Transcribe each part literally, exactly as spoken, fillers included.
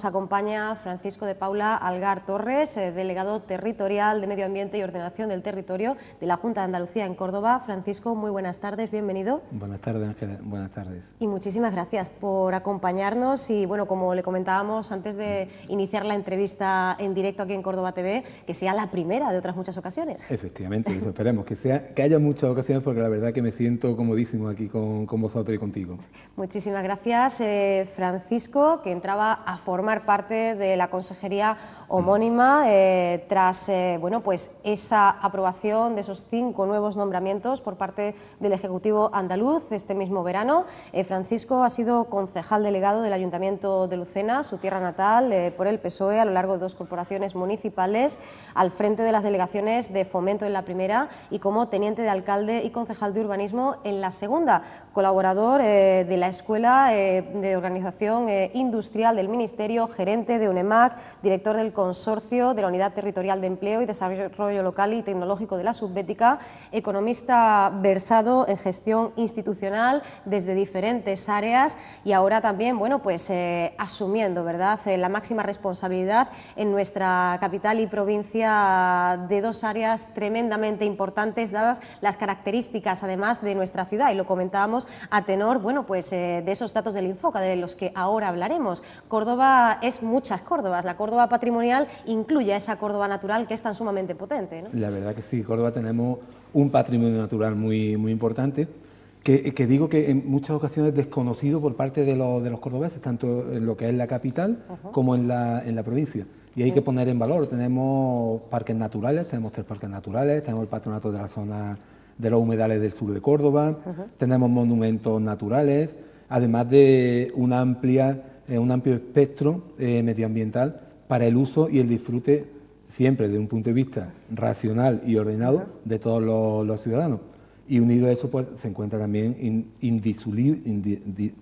nos acompaña Francisco de Paula Algar Torres, eh, delegado territorial de Medio Ambiente y Ordenación del Territorio de la Junta de Andalucía en Córdoba. Francisco, muy buenas tardes, bienvenido. Buenas tardes, Ángela, buenas tardes. Y muchísimas gracias por acompañarnos y, bueno, como le comentábamos antes de iniciar la entrevista en directo aquí en Córdoba T V, que sea la primera de otras muchas ocasiones. Efectivamente, eso esperemos, que, sea, que haya muchas ocasiones, porque la verdad que me siento comodísimo aquí con, con vosotros y contigo. Muchísimas gracias, eh, Francisco, que entraba a formar parte de la consejería homónima eh, tras eh, bueno, pues esa aprobación de esos cinco nuevos nombramientos por parte del Ejecutivo andaluz este mismo verano. Eh, Francisco ha sido concejal delegado del Ayuntamiento de Lucena, su tierra natal, eh, por el P S O E a lo largo de dos corporaciones municipales, al frente de las delegaciones de Fomento en la primera y como teniente de alcalde y concejal de urbanismo en la segunda, colaborador eh, de la Escuela eh, de Organización eh, Industrial del Ministerio, gerente de UNEMAC, director del Consorcio de la Unidad Territorial de Empleo y Desarrollo Local y Tecnológico de la Subbética, economista versado en gestión institucional desde diferentes áreas y ahora también, bueno, pues eh, asumiendo, ¿verdad?, eh, la máxima responsabilidad en nuestra capital y provincia de dos áreas tremendamente importantes, dadas las características además de nuestra ciudad, y lo comentábamos a tenor, bueno, pues eh, de esos datos del Infoca, de los que ahora hablaremos. Córdoba es muchas Córdobas, la Córdoba patrimonial incluye a esa Córdoba natural que es tan sumamente potente, ¿no? La verdad que sí, Córdoba tenemos un patrimonio natural muy, muy importante, que, que digo que en muchas ocasiones desconocido por parte de los, de los cordobeses, tanto en lo que es la capital uh-huh. como en la, en la provincia. Y hay sí. que poner en valor, tenemos parques naturales, tenemos tres parques naturales, tenemos el patronato de la zona de los humedales del sur de Córdoba, uh-huh. tenemos monumentos naturales, además de una amplia, eh, un amplio espectro eh, medioambiental para el uso y el disfrute siempre desde un punto de vista racional y ordenado uh-huh. de todos los, los ciudadanos. Y unido a eso pues se encuentra también in, indisoluble, indi, di,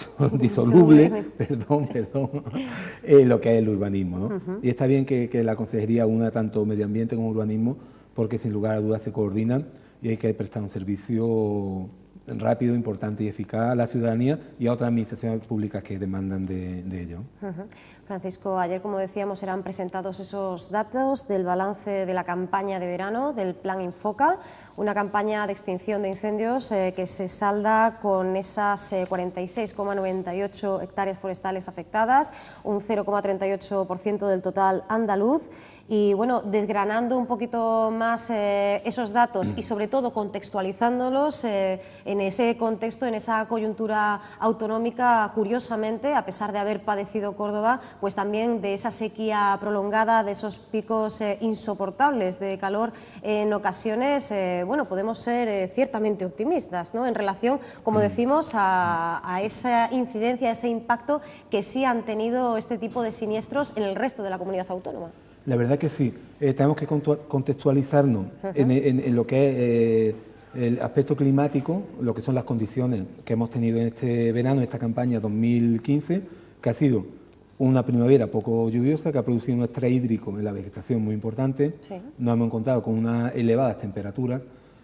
disoluble perdón, perdón, eh, lo que es el urbanismo, ¿no? Uh-huh. Y está bien que, que la consejería una tanto medio ambiente como urbanismo, porque sin lugar a dudas se coordinan y hay que prestar un servicio rápido, importante y eficaz a la ciudadanía y a otras administraciones públicas que demandan de, de ello. Uh-huh. Francisco, ayer, como decíamos, eran presentados esos datos del balance de la campaña de verano del Plan Infoca, una campaña de extinción de incendios eh, que se salda con esas eh, cuarenta y seis coma noventa y ocho hectáreas forestales afectadas, un cero coma treinta y ocho por ciento del total andaluz. Y bueno, desgranando un poquito más eh, esos datos y sobre todo contextualizándolos eh, en ese contexto, en esa coyuntura autonómica, curiosamente, a pesar de haber padecido Córdoba, pues también de esa sequía prolongada, de esos picos eh, insoportables de calor en ocasiones, eh, bueno, podemos ser eh, ciertamente optimistas, ¿no?, en relación, como decimos, a, a esa incidencia, a ese impacto que sí han tenido este tipo de siniestros en el resto de la comunidad autónoma. La verdad que sí, eh, tenemos que contextualizarnos uh-huh. en, en, en lo que es eh, el aspecto climático, lo que son las condiciones que hemos tenido en este verano, en esta campaña dos mil quince, que ha sido una primavera poco lluviosa, que ha producido un estrés hídrico en la vegetación muy importante, sí. nos hemos encontrado con unas elevadas temperaturas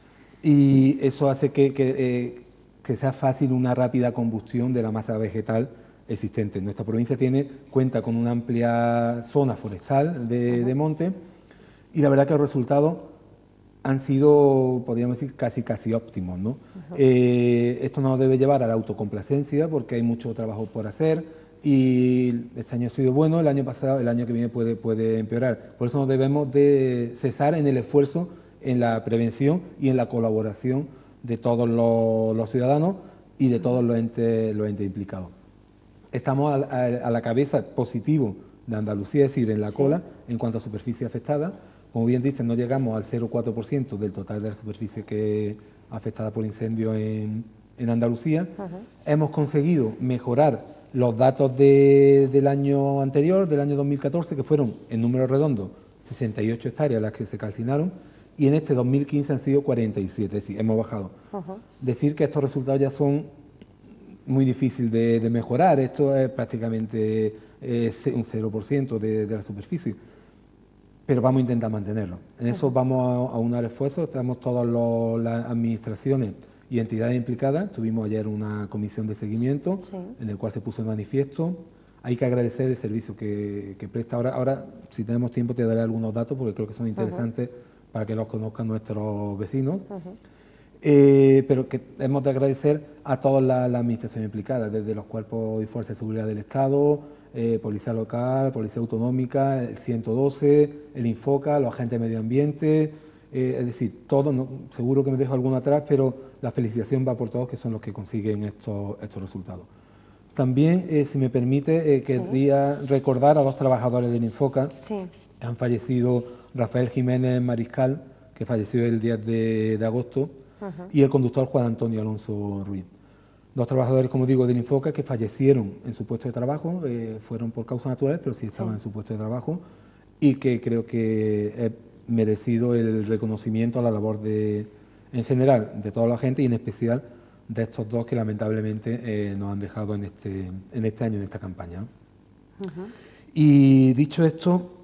y eso hace que, que, eh, que sea fácil una rápida combustión de la masa vegetal existente. Nuestra provincia tiene, cuenta con una amplia zona forestal de, uh-huh. de monte y la verdad que los resultados han sido, podríamos decir, casi casi óptimos, ¿no? Uh-huh. eh, esto nos debe llevar a la autocomplacencia porque hay mucho trabajo por hacer y este año ha sido bueno, el año pasado, el año que viene puede, puede empeorar. Por eso nos debemos de cesar en el esfuerzo, en la prevención y en la colaboración de todos los, los ciudadanos y de todos los entes, los entes implicados. Estamos a, a, a la cabeza positivo de Andalucía, es decir, en la sí. cola, en cuanto a superficie afectada. Como bien dicen, no llegamos al cero coma cuatro por ciento del total de la superficie que afectada por incendios en, en Andalucía. Uh-huh. Hemos conseguido mejorar los datos de, del año anterior, del año dos mil catorce, que fueron, en números redondos, sesenta y ocho hectáreas las que se calcinaron, y en este dos mil quince han sido cuarenta y siete, es decir, hemos bajado. Uh-huh. Decir que estos resultados ya son muy difícil de, de mejorar, esto es prácticamente eh, un cero por ciento de, de la superficie, pero vamos a intentar mantenerlo. En eso vamos a, a unar esfuerzos, estamos todas los, las administraciones y entidades implicadas. Tuvimos ayer una comisión de seguimiento sí. en el cual se puso en manifiesto hay que agradecer el servicio que, que presta. Ahora, ahora, si tenemos tiempo, te daré algunos datos porque creo que son interesantes uh-huh. para que los conozcan nuestros vecinos. Uh-huh. eh, pero que hemos de agradecer a todas las la administraciones implicadas, desde los cuerpos y fuerzas de seguridad del Estado, eh, Policía Local, Policía Autonómica, el ciento doce, el Infoca, los agentes de medio ambiente, eh, es decir, todos, no, seguro que me dejo alguno atrás, pero la felicitación va por todos, que son los que consiguen estos, estos resultados. También, eh, si me permite, eh, querría sí. recordar a dos trabajadores del Infoca sí. que han fallecido, Rafael Jiménez Mariscal, que falleció el diez de agosto, uh-huh. y el conductor Juan Antonio Alonso Ruiz. Dos trabajadores, como digo, del Infoca que fallecieron en su puesto de trabajo, eh, fueron por causas naturales, pero sí estaban sí. en su puesto de trabajo, y que creo que es merecido el reconocimiento a la labor de, en general, de toda la gente y en especial de estos dos que lamentablemente eh, nos han dejado en este, en este año, en esta campaña. Uh-huh. Y dicho esto,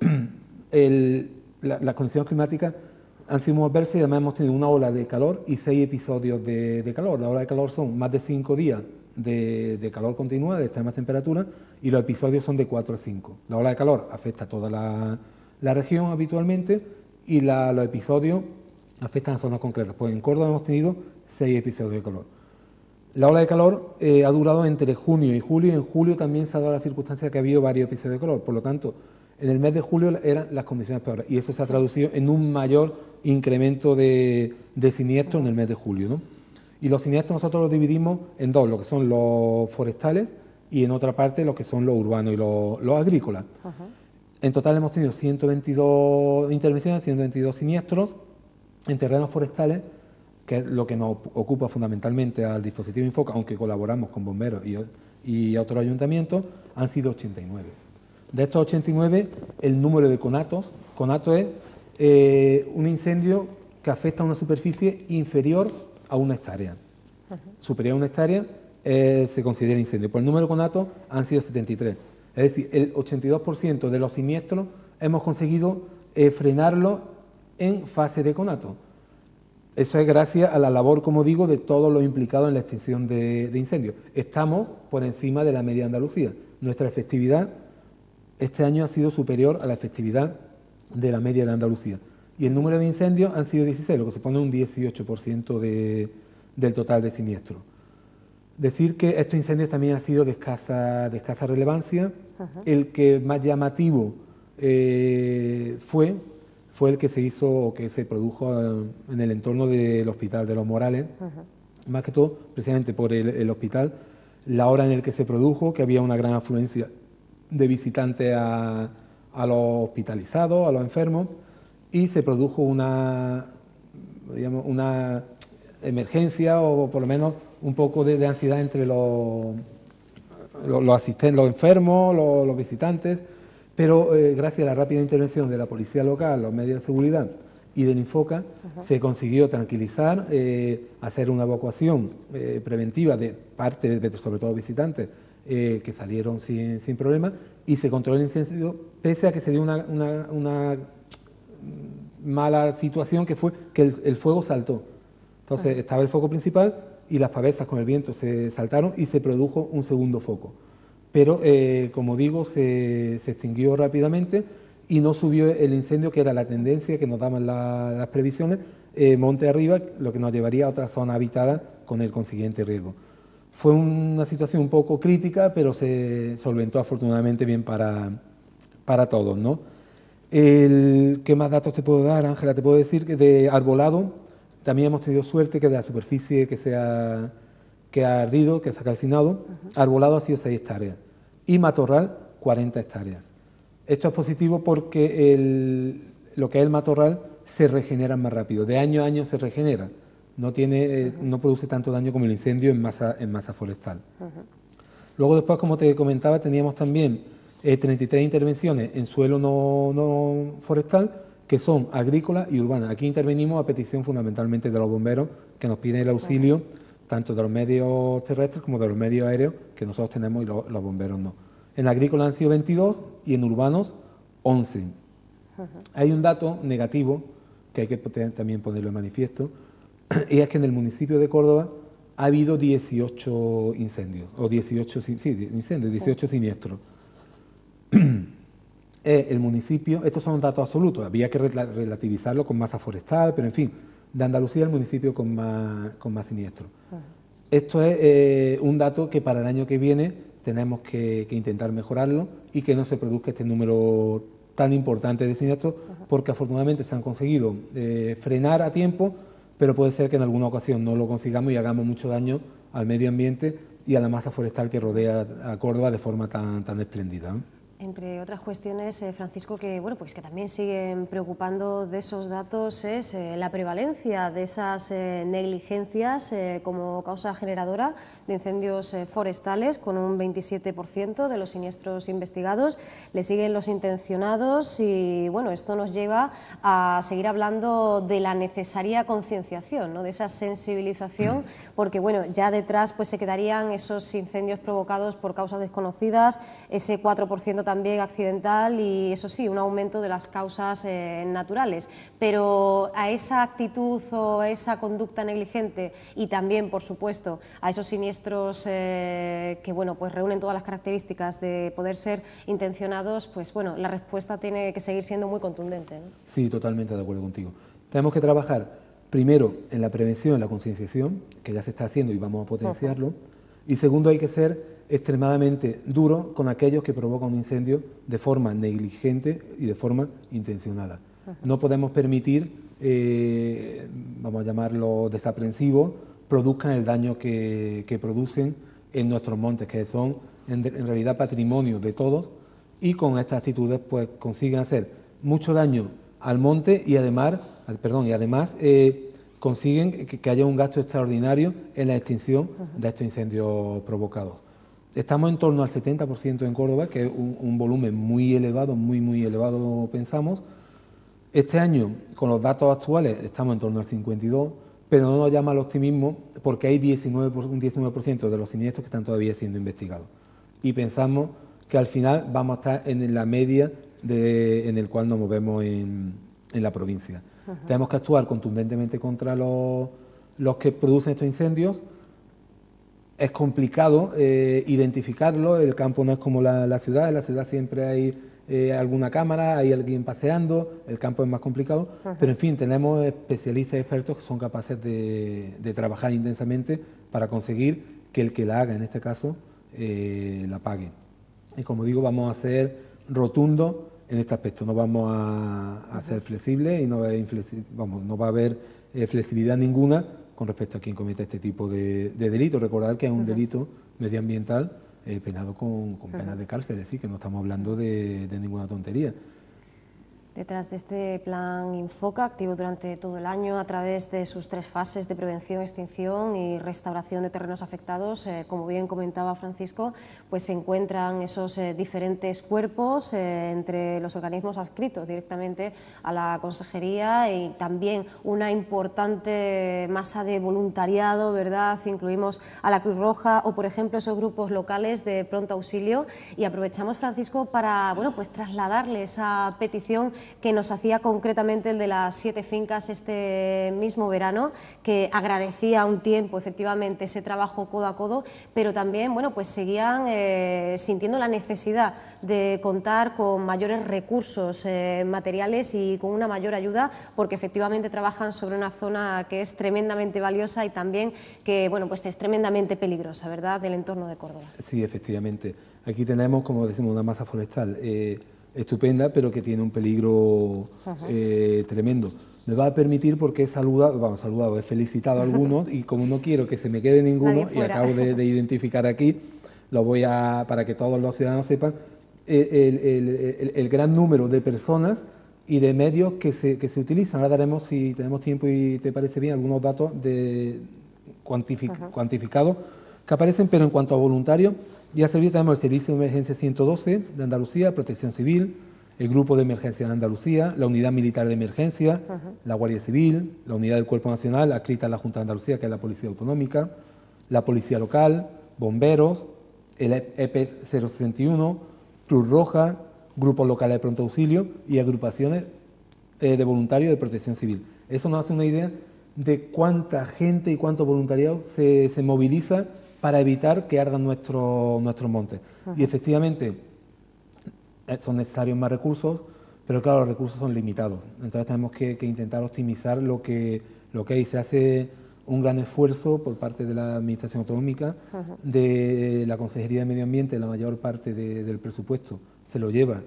el, la, las condiciones climáticas han sido muy adversas y además hemos tenido una ola de calor y seis episodios de, de calor. La ola de calor son más de cinco días de, de calor continua, de extremas temperaturas, y los episodios son de cuatro a cinco. La ola de calor afecta a toda la, la región habitualmente y la, los episodios afectan a zonas concretas. Pues en Córdoba hemos tenido seis episodios de calor. La ola de calor eh, ha durado entre junio y julio, y en julio también se ha dado la circunstancia que ha habido varios episodios de calor. Por lo tanto, en el mes de julio eran las condiciones peores, y eso se ha sí. traducido en un mayor incremento de, de siniestros en el mes de julio, ¿no? Y los siniestros nosotros los dividimos en dos, lo que son los forestales y en otra parte los que son los urbanos y los, los agrícolas. Uh-huh. En total hemos tenido ciento veintidós intervenciones, ciento veintidós siniestros en terrenos forestales, que es lo que nos ocupa fundamentalmente al dispositivo Infoca, aunque colaboramos con bomberos y, y otros ayuntamientos, han sido ochenta y nueve. De estos ochenta y nueve, el número de conatos, conato es eh, un incendio que afecta a una superficie inferior a una hectárea. Uh-huh. Superior a una hectárea eh, se considera incendio. Por el número de conatos han sido setenta y tres. Es decir, el ochenta y dos por ciento de los siniestros hemos conseguido eh, frenarlo en fase de conato. Eso es gracias a la labor, como digo, de todos los implicados en la extinción de, de incendios. Estamos por encima de la media de Andalucía. Nuestra efectividad este año ha sido superior a la efectividad de la media de Andalucía. Y el número de incendios han sido dieciséis, lo que supone un dieciocho por ciento de, del total de siniestros. Decir que estos incendios también han sido de escasa, de escasa relevancia. Uh-huh. El que más llamativo eh, fue... fue el que se hizo o que se produjo en el entorno del Hospital de los Morales, uh-huh. más que todo precisamente por el, el hospital, la hora en el que se produjo, que había una gran afluencia de visitantes a, a los hospitalizados, a los enfermos, y se produjo una, digamos, una emergencia o por lo menos un poco de, de ansiedad entre los, los, los asistentes, los enfermos, los, los visitantes. Pero eh, gracias a la rápida intervención de la policía local, los medios de seguridad y del Infoca, uh-huh. se consiguió tranquilizar, eh, hacer una evacuación eh, preventiva de parte, de, sobre todo visitantes, eh, que salieron sin, sin problema, y se controló el incendio, pese a que se dio una, una, una mala situación, que fue que el, el fuego saltó. Entonces uh-huh. estaba el foco principal y las pavesas con el viento se saltaron y se produjo un segundo foco. Pero, eh, como digo, se, se extinguió rápidamente y no subió el incendio, que era la tendencia que nos daban la, las previsiones, eh, monte arriba, lo que nos llevaría a otra zona habitada con el consiguiente riesgo. Fue una situación un poco crítica, pero se solventó afortunadamente bien para, para todos, ¿no? El, ¿Qué más datos te puedo dar, Ángela? Te puedo decir que de arbolado también hemos tenido suerte, que de la superficie que se ha... que ha ardido, que se ha calcinado, uh-huh. arbolado ha sido seis hectáreas y matorral cuarenta hectáreas. Esto es positivo porque el, lo que es el matorral se regenera más rápido, de año a año se regenera, no, tiene, eh, uh-huh. no produce tanto daño como el incendio en masa, en masa forestal. Uh-huh. Luego después, como te comentaba, teníamos también eh, treinta y tres intervenciones en suelo no, no forestal, que son agrícolas y urbanas. Aquí intervenimos a petición fundamentalmente de los bomberos, que nos piden el auxilio, uh-huh. tanto de los medios terrestres como de los medios aéreos, que nosotros tenemos y los, los bomberos no. En agrícola han sido veintidós y en urbanos once. Uh-huh. Hay un dato negativo que hay que también ponerlo en manifiesto, y es que en el municipio de Córdoba ha habido dieciocho incendios, o dieciocho, sí, incendios, dieciocho sí. siniestros. es el municipio, estos son datos absolutos, había que relativizarlo con masa forestal, pero en fin, de Andalucía el municipio con más, con más siniestros. Uh-huh. Esto es eh, un dato que para el año que viene tenemos que, que intentar mejorarlo y que no se produzca este número tan importante de siniestros, uh-huh. porque afortunadamente se han conseguido eh, frenar a tiempo, pero puede ser que en alguna ocasión no lo consigamos y hagamos mucho daño al medio ambiente y a la masa forestal que rodea a Córdoba de forma tan, tan espléndida, ¿eh? Entre otras cuestiones, eh, Francisco, que bueno, pues que también siguen preocupando de esos datos es eh, la prevalencia de esas eh, negligencias eh, como causa generadora de incendios eh, forestales, con un veintisiete por ciento de los siniestros investigados. Le siguen los intencionados y bueno, esto nos lleva a seguir hablando de la necesaria concienciación, ¿no?, de esa sensibilización, porque bueno, ya detrás pues se quedarían esos incendios provocados por causas desconocidas, ese cuatro por ciento también accidental y, eso sí, un aumento de las causas eh, naturales. Pero a esa actitud o a esa conducta negligente y también, por supuesto, a esos siniestros eh, que, bueno, pues reúnen todas las características de poder ser intencionados, pues bueno, la respuesta tiene que seguir siendo muy contundente, ¿no? Sí, totalmente de acuerdo contigo. Tenemos que trabajar primero en la prevención, en la concienciación, que ya se está haciendo y vamos a potenciarlo. Uh-huh. Y segundo, hay que ser extremadamente duro con aquellos que provocan un incendio de forma negligente y de forma intencionada. Uh-huh. No podemos permitir, eh, vamos a llamarlo desaprensivos, produzcan el daño que, que producen en nuestros montes, que son en, en realidad patrimonio de todos, y con estas actitudes pues consiguen hacer mucho daño al monte y además, al, perdón, y además eh, consiguen que, que haya un gasto extraordinario en la extinción uh-huh. de estos incendios provocados. Estamos en torno al setenta por ciento en Córdoba, que es un, un volumen muy elevado, muy, muy elevado, pensamos. Este año, con los datos actuales, estamos en torno al cincuenta y dos por ciento, pero no nos llama al optimismo porque hay diecinueve por ciento, un diecinueve por ciento de los siniestros que están todavía siendo investigados. Y pensamos que al final vamos a estar en la media de, en el cual nos movemos en, en la provincia. Uh-huh. Tenemos que actuar contundentemente contra los, los que producen estos incendios. Es complicado eh, identificarlo, el campo no es como la, la ciudad, en la ciudad siempre hay eh, alguna cámara, hay alguien paseando, el campo es más complicado, uh-huh. pero en fin, tenemos especialistas y expertos que son capaces de, de trabajar intensamente para conseguir que el que la haga, en este caso, eh, la pague. Y como digo, vamos a ser rotundos en este aspecto, no vamos a, a uh-huh. ser flexibles y no va a haber, vamos, no va a haber eh, flexibilidad ninguna con respecto a quien cometa este tipo de, de delitos. Recordar que es un uh-huh. delito medioambiental eh, penado con, con penas uh-huh. de cárcel, es decir, que no estamos hablando de, de ninguna tontería. Detrás de este plan Infoca, activo durante todo el año a través de sus tres fases de prevención, extinción y restauración de terrenos afectados, eh, como bien comentaba Francisco, pues se encuentran esos eh, diferentes cuerpos eh, entre los organismos adscritos directamente a la consejería y también una importante masa de voluntariado, ¿verdad? Incluimos a la Cruz Roja o, por ejemplo, esos grupos locales de pronto auxilio, y aprovechamos, Francisco, para, bueno, pues trasladarle esa petición que nos hacía concretamente el de las siete fincas este mismo verano, que agradecía un tiempo efectivamente ese trabajo codo a codo, pero también, bueno, pues seguían eh, sintiendo la necesidad de contar con mayores recursos eh, materiales y con una mayor ayuda, porque efectivamente trabajan sobre una zona que es tremendamente valiosa y también que, bueno, pues es tremendamente peligrosa, ¿verdad?, del entorno de Córdoba. Sí, efectivamente. Aquí tenemos, como decimos, una masa forestal eh, estupenda, pero que tiene un peligro eh, tremendo. Me va a permitir, porque he saludado, vamos, saludado, he felicitado a algunos y como no quiero que se me quede ninguno y acabo de, de identificar aquí, lo voy a, para que todos los ciudadanos sepan, el, el, el, el gran número de personas y de medios que se, que se utilizan. Ahora daremos, si tenemos tiempo y te parece bien, algunos datos de cuantific, cuantificados que aparecen, pero en cuanto a voluntarios, ya servicio tenemos el Servicio de Emergencia ciento doce de Andalucía, Protección Civil, el Grupo de Emergencia de Andalucía, la Unidad Militar de Emergencia, uh-huh. la Guardia Civil, la Unidad del Cuerpo Nacional, adscrita a la Junta de Andalucía, que es la Policía Autonómica, la Policía Local, Bomberos, el E P cero sesenta y uno, Cruz Roja, grupos locales de pronto auxilio y agrupaciones eh, de voluntarios de Protección Civil. Eso nos hace una idea de cuánta gente y cuánto voluntariado se, se moviliza para evitar que ardan nuestros nuestros montes. Uh-huh. Y efectivamente, son necesarios más recursos, pero claro, los recursos son limitados. Entonces tenemos que, que intentar optimizar lo que, lo que hay. Se hace un gran esfuerzo por parte de la Administración Autonómica, uh-huh. de la Consejería de Medio Ambiente, la mayor parte de, del presupuesto se lo lleva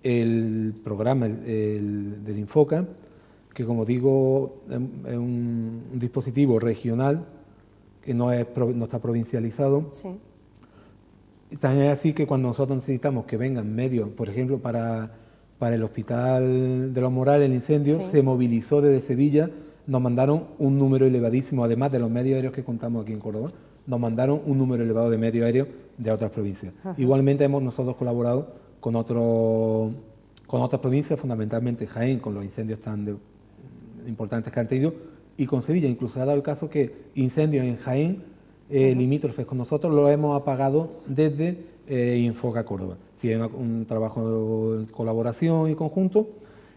el programa el, el, del Infoca, que como digo es un, un dispositivo regional que no, es, no está provincializado. Sí. También es así que cuando nosotros necesitamos que vengan medios, por ejemplo, para, para el Hospital de los Morales, el incendio, sí. se movilizó desde Sevilla, nos mandaron un número elevadísimo, además de los medios aéreos que contamos aquí en Córdoba, nos mandaron un número elevado de medios aéreos de otras provincias. Ajá. Igualmente hemos nosotros colaborado con, otro, con otras provincias, fundamentalmente Jaén, con los incendios tan de, importantes que han tenido, y con Sevilla. Incluso ha dado el caso que incendios en Jaén, Eh, limítrofes con nosotros, lo hemos apagado desde eh, Infoca Córdoba. Sí, es un trabajo de colaboración y conjunto.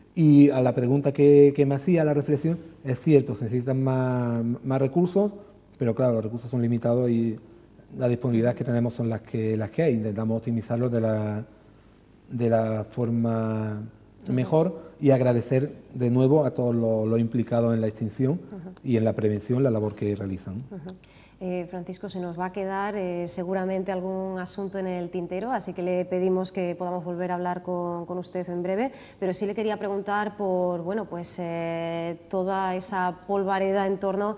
Y a la pregunta que, que me hacía, la reflexión, es cierto, se necesitan más, más recursos, pero claro, los recursos son limitados y las disponibilidades que tenemos son las que, las que hay. Intentamos optimizarlos de la, de la forma mejor y agradecer de nuevo a todos los, los implicados en la extinción uh-huh. y en la prevención, la labor que realizan. Uh-huh. Eh, Francisco, se nos va a quedar eh, seguramente algún asunto en el tintero, así que le pedimos que podamos volver a hablar con, con usted en breve, pero sí le quería preguntar por bueno, pues, eh, toda esa polvareda en torno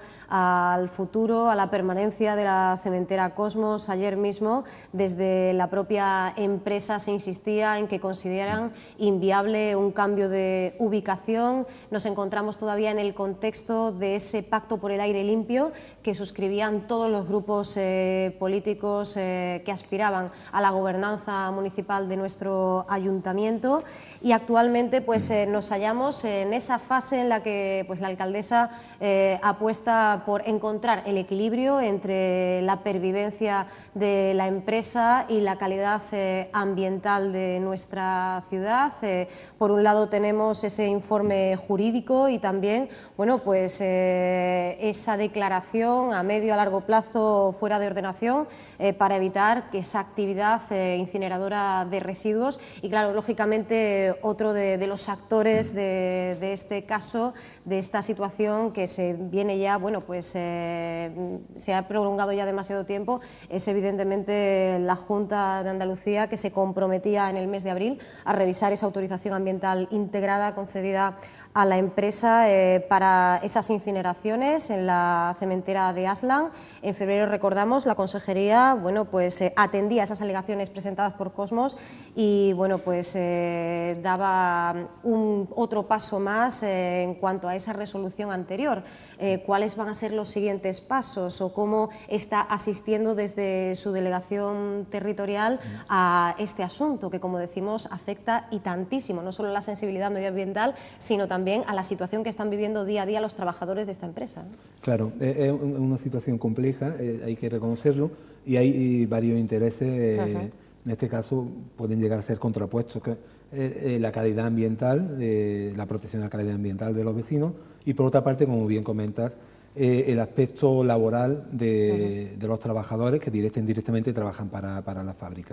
al futuro, a la permanencia de la cementera Cosmos. Ayer mismo, desde la propia empresa se insistía en que consideran inviable un cambio de ubicación. Nos encontramos todavía en el contexto de ese pacto por el aire limpio que suscribían todos los grupos eh, políticos eh, que aspiraban a la gobernanza municipal de nuestro ayuntamiento, y actualmente pues, eh, nos hallamos en esa fase en la que pues, la alcaldesa eh, apuesta por encontrar el equilibrio entre la pervivencia de la empresa y la calidad eh, ambiental de nuestra ciudad. Eh, por un lado tenemos ese informe jurídico y también bueno, pues, eh, esa declaración a medio a largo plazo fuera de ordenación eh, para evitar que esa actividad eh, incineradora de residuos. Y claro, lógicamente otro de, de los actores de, de este caso, de esta situación que se viene ya, bueno, pues eh, se ha prolongado ya demasiado tiempo, es evidentemente la Junta de Andalucía, que se comprometía en el mes de abril a revisar esa autorización ambiental integrada concedida a la empresa eh, para esas incineraciones en la cementera de Aslan. En febrero, recordamos, la Consejería bueno, pues, eh, atendía esas alegaciones presentadas por Cosmos y bueno, pues, eh, daba un otro paso más eh, en cuanto a esa resolución anterior. Eh, ¿Cuáles van a ser los siguientes pasos o cómo está asistiendo desde su delegación territorial a este asunto que, como decimos, afecta y tantísimo, no solo a la sensibilidad medioambiental, sino también también a la situación que están viviendo día a día los trabajadores de esta empresa? Claro, es una situación compleja, eh, hay que reconocerlo, y hay varios intereses, eh, en este caso pueden llegar a ser contrapuestos, que, eh, la calidad ambiental, eh, la protección de la calidad ambiental de los vecinos, y por otra parte, como bien comentas, eh, el aspecto laboral de, uh-huh. de los trabajadores que directa e indirectamente trabajan para, para la fábrica.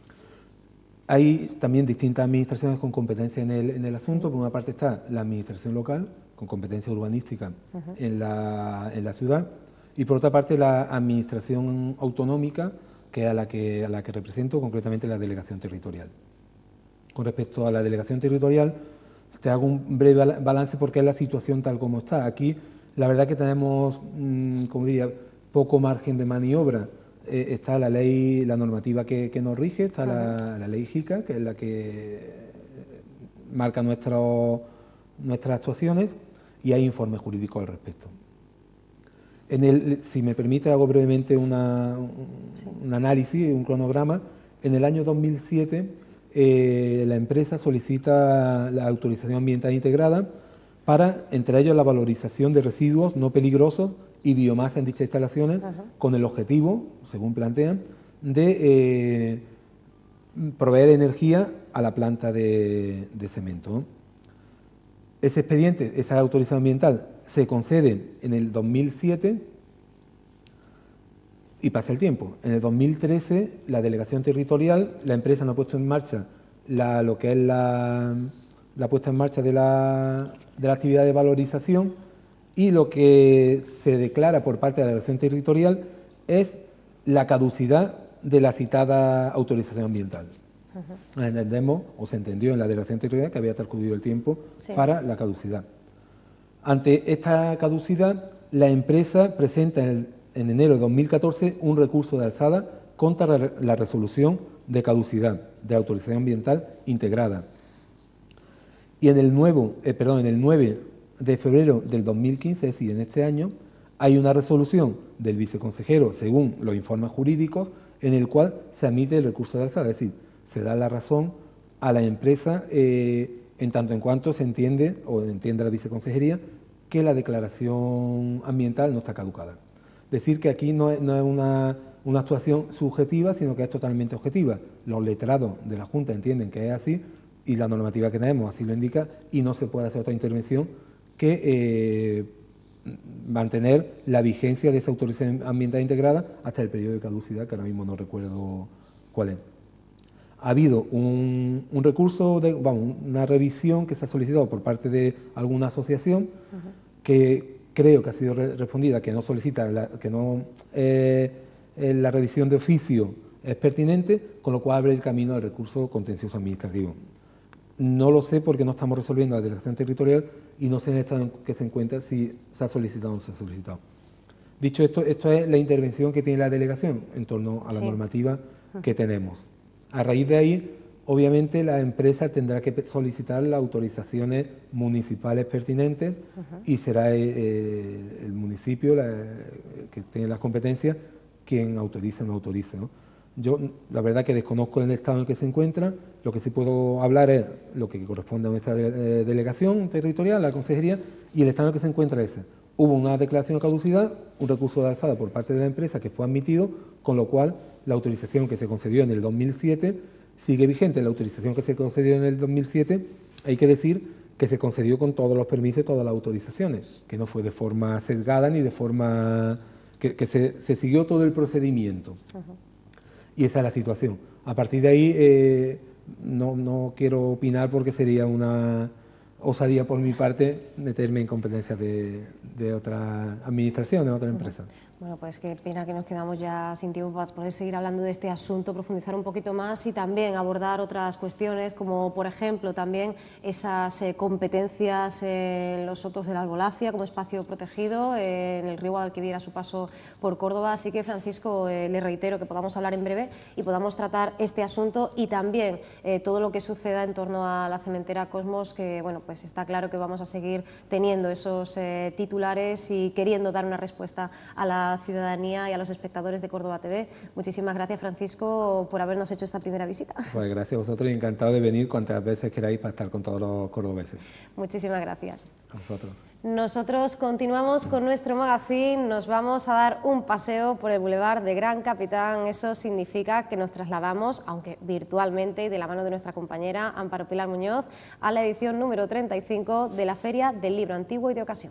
Hay también distintas administraciones con competencia en el, en el asunto. Sí. Por una parte está la administración local, con competencia urbanística uh-huh. en, la, en la ciudad, y por otra parte la administración autonómica, que es a la que, a la que represento, concretamente la delegación territorial. Con respecto a la delegación territorial, te hago un breve balance porque es la situación tal como está. Aquí la verdad que tenemos, mmm, como diría, poco margen de maniobra. Eh, está la ley, la normativa que, que nos rige, está la, la ley JICA, que es la que marca nuestro, nuestras actuaciones, y hay informes jurídicos al respecto. En el, si me permite, hago brevemente una, un, sí. un análisis, un cronograma. En el año dos mil siete, eh, la empresa solicita la autorización ambiental integrada para, entre ellos, la valorización de residuos no peligrosos y biomasa en dichas instalaciones, uh-huh. con el objetivo, según plantean, de eh, proveer energía a la planta de, de cemento, ¿no? Ese expediente, esa autorización ambiental, se concede en el dos mil siete y pasa el tiempo. En el dos mil trece, la delegación territorial, la empresa no ha puesto en marcha la, lo que es la, la puesta en marcha de la, de la actividad de valorización, y lo que se declara por parte de la Delegación Territorial es la caducidad de la citada autorización ambiental. Uh-huh. Entendemos, o se entendió en la Delegación Territorial, que había transcurrido el tiempo sí. para la caducidad. Ante esta caducidad, la empresa presenta en, el, en enero de dos mil catorce un recurso de alzada contra la resolución de caducidad de la autorización ambiental integrada. Y en el, nuevo, eh, perdón, en el nueve de febrero del dos mil quince, es decir, en este año, hay una resolución del viceconsejero, según los informes jurídicos, en el cual se admite el recurso de alzada, es decir, se da la razón a la empresa eh, en tanto en cuanto se entiende, o entiende la viceconsejería, que la declaración ambiental no está caducada. Decir que aquí no es, no es una, una actuación subjetiva, sino que es totalmente objetiva. Los letrados de la Junta entienden que es así, y la normativa que tenemos así lo indica, y no se puede hacer otra intervención que eh, mantener la vigencia de esa autorización ambiental integrada hasta el periodo de caducidad, que ahora mismo no recuerdo cuál es. Ha habido un, un recurso, de, vamos, una revisión que se ha solicitado por parte de alguna asociación, uh-huh. que creo que ha sido re respondida, que no solicita, la, que no eh, la revisión de oficio es pertinente, con lo cual abre el camino al recurso contencioso administrativo. No lo sé porque no estamos resolviendo la delegación territorial y no sé en el estado en que se encuentra si se ha solicitado o no se ha solicitado. Dicho esto, esto es la intervención que tiene la delegación en torno a la sí. normativa que tenemos. A raíz de ahí, obviamente, la empresa tendrá que solicitar las autorizaciones municipales pertinentes uh-huh. y será eh, el municipio la, que tiene las competencias quien autorice o no autorice, ¿no? Yo, la verdad, que desconozco el estado en el que se encuentra. Lo que sí puedo hablar es lo que corresponde a nuestra de, delegación territorial, la consejería, y el estado en el que se encuentra ese. Hubo una declaración de caducidad, un recurso de alzada por parte de la empresa que fue admitido, con lo cual la autorización que se concedió en el dos mil siete sigue vigente. La autorización que se concedió en el dos mil siete, hay que decir que se concedió con todos los permisos y todas las autorizaciones, que no fue de forma sesgada ni de forma... que, que se, se siguió todo el procedimiento. Uh-huh. Y esa es la situación. A partir de ahí, eh, no, no quiero opinar porque sería una osadía por mi parte meterme en competencias de, de otra administración, de otra empresa. Bueno, pues qué pena que nos quedamos ya sin tiempo para poder seguir hablando de este asunto, profundizar un poquito más y también abordar otras cuestiones, como por ejemplo también esas eh, competencias en los sotos de la Albolafia como espacio protegido, eh, en el río Guadalquivir a su paso por Córdoba. Así que, Francisco, eh, le reitero que podamos hablar en breve y podamos tratar este asunto y también eh, todo lo que suceda en torno a la cementera Cosmos, que bueno, pues está claro que vamos a seguir teniendo esos eh, titulares y queriendo dar una respuesta a la ciudadanía y a los espectadores de Córdoba T V. Muchísimas gracias, Francisco, por habernos hecho esta primera visita. Pues gracias a vosotros y encantado de venir cuantas veces queráis para estar con todos los cordobeses. Muchísimas gracias. A vosotros. Nosotros continuamos con nuestro magazine, nos vamos a dar un paseo por el Boulevard de Gran Capitán. Eso significa que nos trasladamos, aunque virtualmente y de la mano de nuestra compañera Amparo Pilar Muñoz, a la edición número treinta y cinco de la Feria del Libro Antiguo y de Ocasión.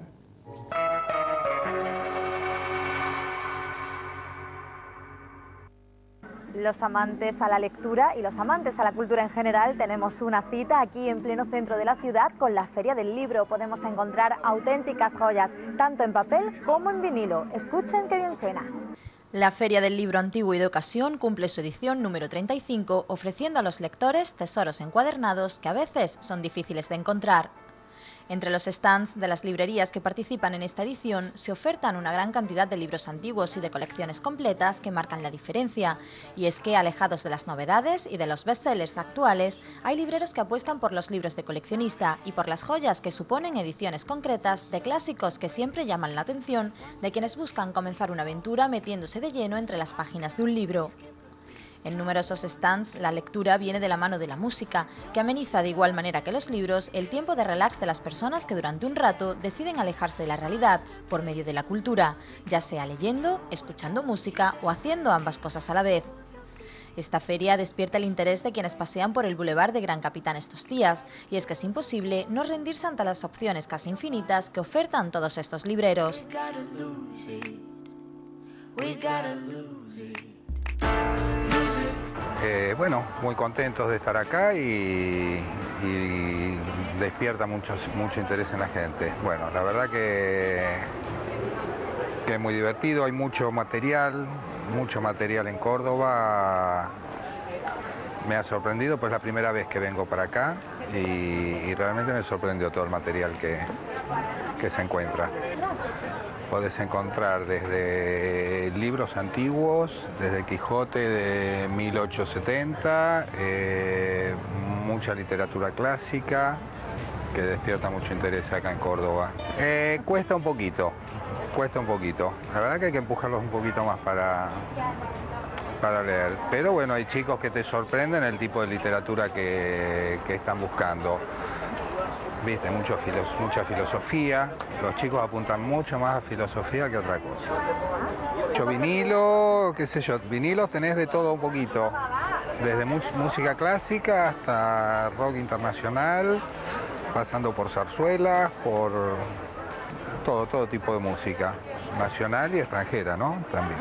Los amantes a la lectura y los amantes a la cultura en general tenemos una cita aquí en pleno centro de la ciudad con la Feria del Libro. Podemos encontrar auténticas joyas, tanto en papel como en vinilo. Escuchen qué bien suena. La Feria del Libro Antiguo y de Ocasión cumple su edición número treinta y cinco, ofreciendo a los lectores tesoros encuadernados que a veces son difíciles de encontrar. Entre los stands de las librerías que participan en esta edición se ofertan una gran cantidad de libros antiguos y de colecciones completas que marcan la diferencia. Y es que, alejados de las novedades y de los bestsellers actuales, hay libreros que apuestan por los libros de coleccionista y por las joyas que suponen ediciones concretas de clásicos que siempre llaman la atención de quienes buscan comenzar una aventura metiéndose de lleno entre las páginas de un libro. En numerosos stands, la lectura viene de la mano de la música, que ameniza de igual manera que los libros el tiempo de relax de las personas que durante un rato deciden alejarse de la realidad por medio de la cultura, ya sea leyendo, escuchando música o haciendo ambas cosas a la vez. Esta feria despierta el interés de quienes pasean por el Boulevard de Gran Capitán estos días, y es que es imposible no rendirse ante las opciones casi infinitas que ofertan todos estos libreros. Eh, bueno, muy contentos de estar acá y, y despierta mucho, mucho interés en la gente. Bueno, la verdad que, que es muy divertido, hay mucho material, mucho material en Córdoba. Me ha sorprendido, pues es la primera vez que vengo para acá y, y realmente me sorprendió todo el material que, que se encuentra. Podés encontrar desde libros antiguos, desde Quijote de mil ochocientos setenta, eh, mucha literatura clásica que despierta mucho interés acá en Córdoba. Eh, cuesta un poquito, cuesta un poquito. La verdad que hay que empujarlos un poquito más para, para leer. Pero bueno, hay chicos que te sorprenden el tipo de literatura que, que están buscando. Viste, mucho filos, mucha filosofía, los chicos apuntan mucho más a filosofía que otra cosa. Mucho vinilo, qué sé yo, vinilos tenés de todo un poquito, desde música clásica hasta rock internacional, pasando por zarzuelas, por todo, todo tipo de música, nacional y extranjera, ¿no? También.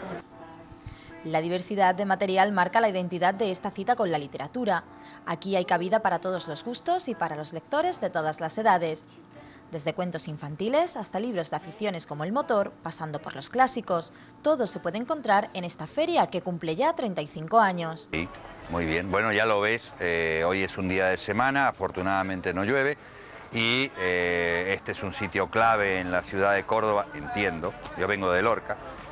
La diversidad de material marca la identidad de esta cita con la literatura. Aquí hay cabida para todos los gustos y para los lectores de todas las edades. Desde cuentos infantiles hasta libros de aficiones como El motor, pasando por los clásicos, todo se puede encontrar en esta feria que cumple ya treinta y cinco años. Sí, muy bien. Bueno, ya lo ves, eh, hoy es un día de semana, afortunadamente no llueve y eh, este es un sitio clave en la ciudad de Córdoba, entiendo, yo vengo de Lorca.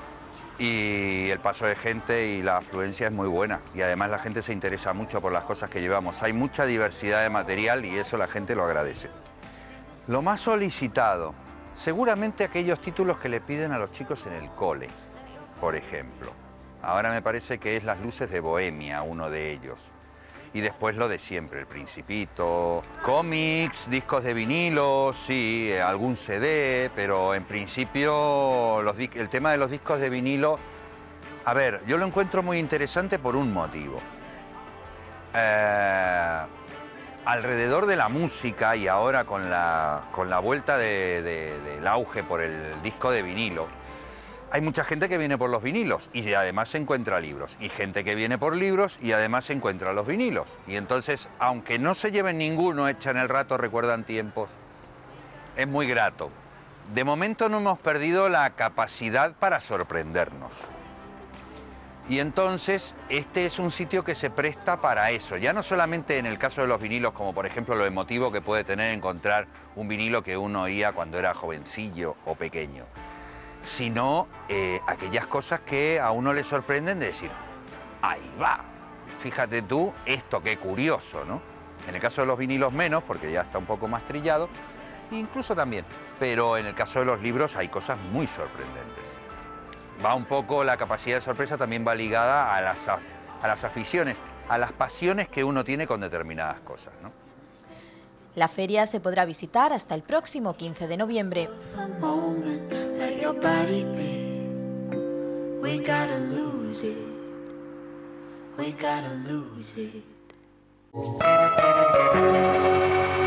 Y el paso de gente y la afluencia es muy buena y además la gente se interesa mucho por las cosas que llevamos. Hay mucha diversidad de material y eso la gente lo agradece. Lo más solicitado, seguramente aquellos títulos que le piden a los chicos en el cole, por ejemplo. Ahora me parece que es Las luces de Bohemia, uno de ellos. Y después lo de siempre, El Principito, cómics, discos de vinilo, sí, algún C D, pero en principio los, el tema de los discos de vinilo, a ver, yo lo encuentro muy interesante por un motivo. Eh, alrededor de la música y ahora con la, con la vuelta de, de, del auge por el disco de vinilo, hay mucha gente que viene por los vinilos y además se encuentra libros. Y gente que viene por libros y además se encuentra los vinilos. Y entonces, aunque no se lleven ninguno, echan el rato, recuerdan tiempos. Es muy grato. De momento no hemos perdido la capacidad para sorprendernos. Y entonces, este es un sitio que se presta para eso. Ya no solamente en el caso de los vinilos, como por ejemplo lo emotivo que puede tener encontrar un vinilo que uno oía cuando era jovencillo o pequeño, sino eh, aquellas cosas que a uno le sorprenden de decir, ahí va, fíjate tú, esto qué curioso, ¿no? En el caso de los vinilos menos, porque ya está un poco más trillado, incluso también, pero en el caso de los libros hay cosas muy sorprendentes. Va un poco, la capacidad de sorpresa también va ligada a las, a las aficiones, a las pasiones que uno tiene con determinadas cosas, ¿no? La feria se podrá visitar hasta el próximo quince de noviembre. We gotta lose it.